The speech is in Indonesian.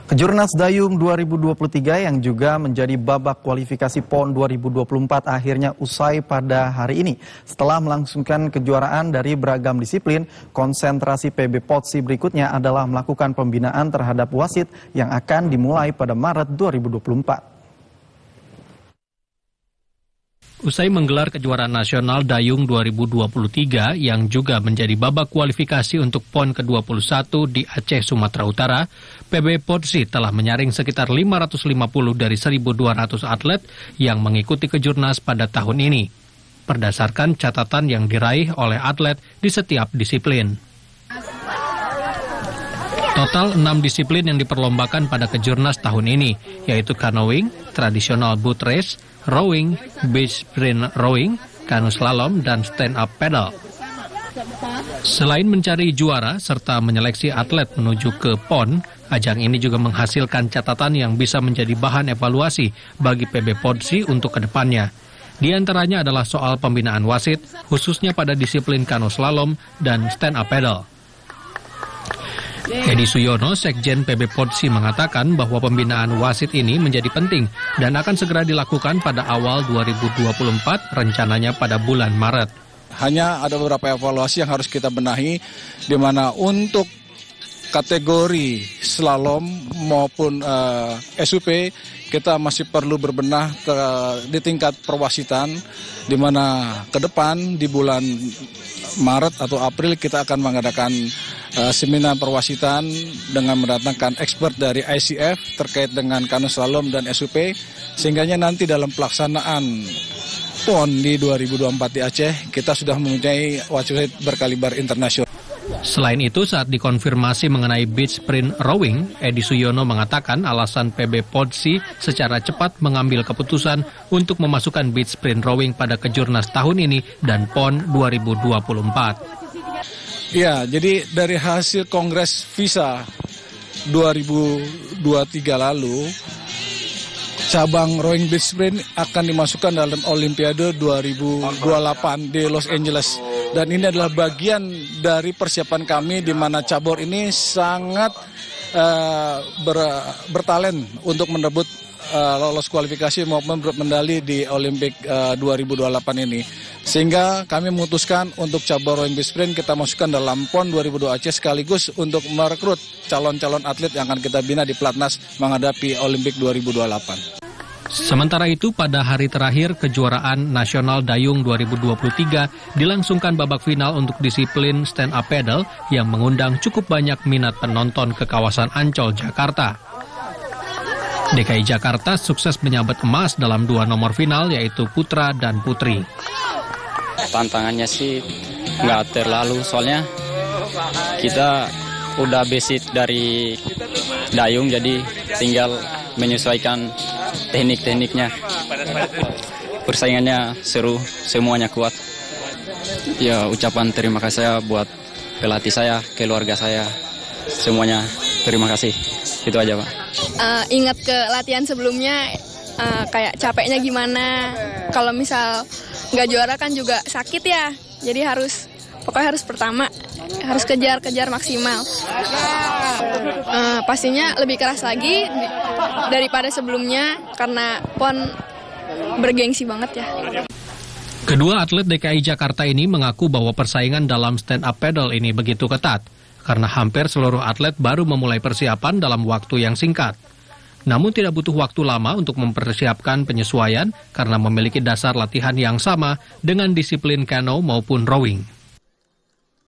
Kejurnas Dayung 2023 yang juga menjadi babak kualifikasi PON 2024 akhirnya usai pada hari ini. Setelah melangsungkan kejuaraan dari beragam disiplin, konsentrasi PB Potsi berikutnya adalah melakukan pembinaan terhadap wasit yang akan dimulai pada Maret 2024. Usai menggelar kejuaraan nasional Dayung 2023 yang juga menjadi babak kualifikasi untuk PON ke-21 di Aceh, Sumatera Utara, PB Potsi telah menyaring sekitar 550 dari 1.200 atlet yang mengikuti kejurnas pada tahun ini, berdasarkan catatan yang diraih oleh atlet di setiap disiplin. Total 6 disiplin yang diperlombakan pada kejurnas tahun ini, yaitu canoeing, tradisional boat race, rowing, beach sprint rowing, kanu slalom, dan stand-up paddle. Selain mencari juara serta menyeleksi atlet menuju ke PON, ajang ini juga menghasilkan catatan yang bisa menjadi bahan evaluasi bagi PB Potsi untuk kedepannya. Di antaranya adalah soal pembinaan wasit, khususnya pada disiplin kanu slalom dan stand-up paddle. Edi Suyono, Sekjen PB Potsi, mengatakan bahwa pembinaan wasit ini menjadi penting dan akan segera dilakukan pada awal 2024, rencananya pada bulan Maret. Hanya ada beberapa evaluasi yang harus kita benahi, di mana untuk kategori slalom maupun SUP kita masih perlu berbenah di tingkat perwasitan, di mana ke depan di bulan Maret atau April kita akan mengadakan seminar perwasitan dengan mendatangkan expert dari ICF terkait dengan kanu slalom dan SUP, sehingga nanti dalam pelaksanaan PON di 2024 di Aceh kita sudah mempunyai wasit berkaliber internasional. Selain itu, saat dikonfirmasi mengenai beach sprint rowing, Edi Suyono mengatakan alasan PB Potsi secara cepat mengambil keputusan untuk memasukkan beach sprint rowing pada kejurnas tahun ini dan PON 2024. Ya, jadi dari hasil Kongres FISA 2023 lalu, cabang rowing beach sprint akan dimasukkan dalam Olimpiade 2028 di Los Angeles. Dan ini adalah bagian dari persiapan kami di mana cabur ini sangat bertalen untuk merebut lolos kualifikasi maupun medali di Olimpik 2028 ini. Sehingga kami memutuskan untuk cabur rowing beach sprint kita masukkan dalam PON 2002 Aceh sekaligus untuk merekrut calon-calon atlet yang akan kita bina di Platnas menghadapi Olimpik 2028. Sementara itu, pada hari terakhir kejuaraan nasional Dayung 2023 dilangsungkan babak final untuk disiplin stand-up paddle yang mengundang cukup banyak minat penonton ke kawasan Ancol, Jakarta. DKI Jakarta sukses menyabet emas dalam 2 nomor final, yaitu putra dan putri. Tantangannya sih nggak terlalu, soalnya kita udah basic dari dayung, jadi tinggal menyesuaikan teknik-tekniknya. Persaingannya seru, semuanya kuat. Ya, ucapan terima kasih saya buat pelatih saya, keluarga saya, semuanya terima kasih. Itu aja, Pak. Ingat ke latihan sebelumnya, kayak capeknya gimana. Kalau misal nggak juara kan juga sakit ya, jadi pokoknya harus pertama, harus kejar maksimal. Pastinya lebih keras lagi daripada sebelumnya karena PON bergengsi banget ya. Kedua atlet DKI Jakarta ini mengaku bahwa persaingan dalam stand-up paddle ini begitu ketat karena hampir seluruh atlet baru memulai persiapan dalam waktu yang singkat. Namun tidak butuh waktu lama untuk mempersiapkan penyesuaian karena memiliki dasar latihan yang sama dengan disiplin kano maupun rowing.